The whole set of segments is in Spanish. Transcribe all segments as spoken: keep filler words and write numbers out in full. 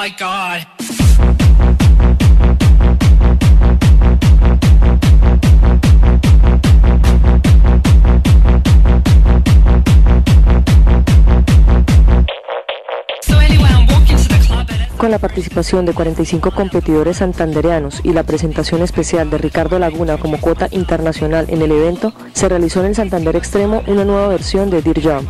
my God. Con la participación de cuarenta y cinco competidores santandereanos y la presentación especial de Ricardo Laguna como cuota internacional en el evento, se realizó en el Santander Extremo una nueva versión de Deer Jump.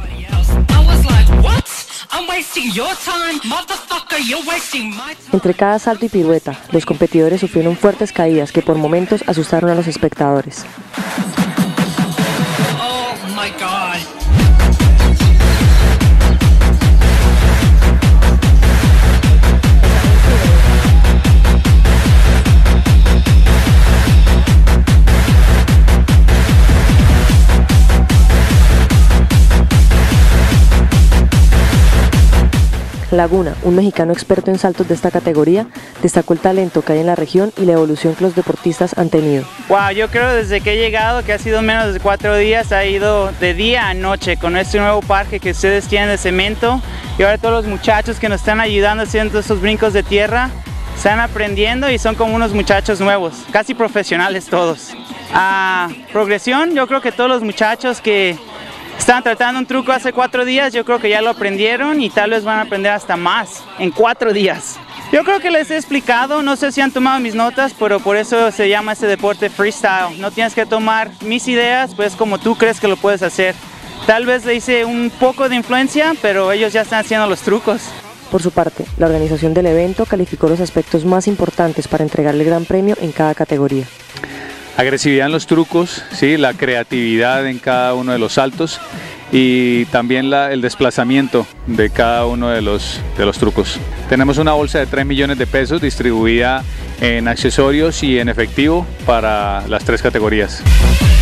Entre cada salto y pirueta, los competidores sufrieron fuertes caídas que por momentos asustaron a los espectadores. Oh my God. Laguna, un mexicano experto en saltos de esta categoría, destacó el talento que hay en la región y la evolución que los deportistas han tenido. Wow, yo creo desde que he llegado, que ha sido menos de cuatro días, ha ido de día a noche con este nuevo parque que ustedes tienen de cemento, y ahora todos los muchachos que nos están ayudando haciendo estos brincos de tierra están aprendiendo y son como unos muchachos nuevos, casi profesionales todos. Ah, progresión, yo creo que todos los muchachos que estaban tratando un truco hace cuatro días, yo creo que ya lo aprendieron y tal vez van a aprender hasta más en cuatro días. Yo creo que les he explicado, no sé si han tomado mis notas, pero por eso se llama este deporte freestyle. No tienes que tomar mis ideas, pues como tú crees que lo puedes hacer. Tal vez le hice un poco de influencia, pero ellos ya están haciendo los trucos. Por su parte, la organización del evento calificó los aspectos más importantes para entregarle el gran premio en cada categoría. Agresividad en los trucos, ¿sí? La creatividad en cada uno de los saltos y también la, el desplazamiento de cada uno de los, de los trucos. Tenemos una bolsa de tres millones de pesos distribuida en accesorios y en efectivo para las tres categorías.